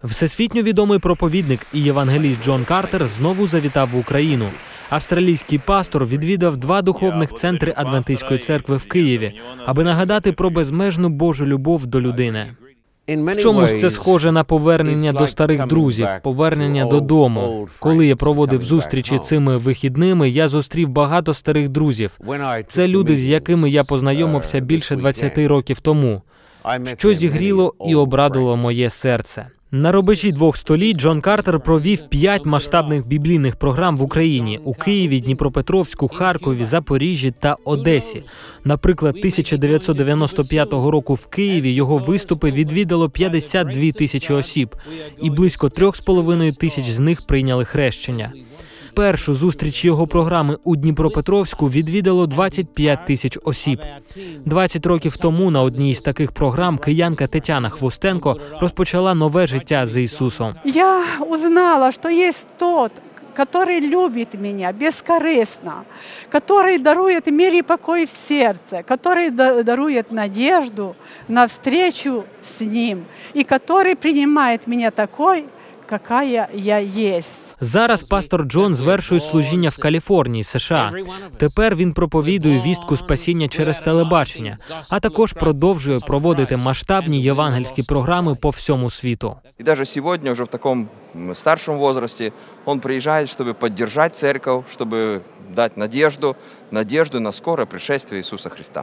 Всесвітньо відомий проповідник і євангеліст Джон Картер знову завітав в Україну. Австралійський пастор відвідав 2 духовних центри Адвентистської церкви в Києві, аби нагадати про безмежну Божу любов до людини. В чомусь це схоже на повернення до старих друзів, повернення додому. Коли я проводив зустрічі цими вихідними, я зустрів багато старих друзів. Це люди, з якими я познайомився більше 20 років тому, що зігріло і обрадило моє серце. На рубежі 2 століть Джон Картер провів 5 масштабних біблійних програм в Україні – у Києві, Дніпропетровську, Харкові, Запоріжжі та Одесі. Наприклад, 1995 року в Києві його виступи відвідало 52 тисячі осіб, і близько 3,5 тисяч з них прийняли хрещення. Першу зустріч його програми у Дніпропетровську відвідало 25 тисяч осіб. 20 років тому на одній з таких програм киянка Тетяна Хвостенко розпочала нове життя з Ісусом. Я узнала, що є тот, который любит меня бескорыстно, который дарует мир и покой в сердце, который дарует надежду на встречу с Ним, и который принимает меня такой, какая я єсть. Зараз пастор Джон звершує служіння в Каліфорнії, США. Тепер він проповідує вістку спасіння через телебачення, а також продовжує проводити масштабні євангельські програми по всьому світу. І навіть сьогодні, вже в такому старшому віці, він приїжджає, щоб підтримати церкву, щоб дати надіжду на скоре пришествие Ісуса Христа.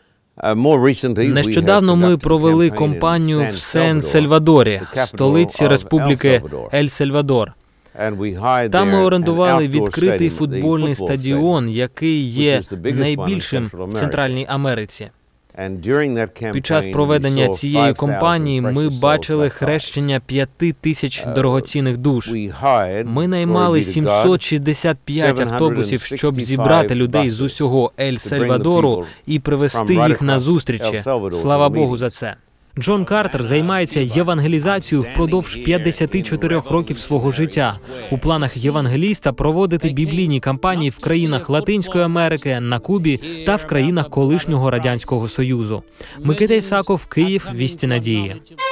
Нещодавно ми провели кампанію в Сан-Сальвадорі, столиці Республіки Ель-Сальвадор. Там ми орендували відкритий футбольний стадіон, який є найбільшим в Центральній Америці. Під час проведення цієї кампанії ми бачили хрещення 5 тисяч дорогоцінних душ. Ми наймали 765 автобусів, щоб зібрати людей з усього Ель-Сальвадору і привезти їх на зустрічі. Слава Богу за це. Джон Картер займається євангелізацією впродовж 54 років свого життя. У планах євангеліста проводити біблійні кампанії в країнах Латинської Америки, на Кубі та в країнах колишнього Радянського Союзу. Микита Ісаков, Київ, Вісті Надії.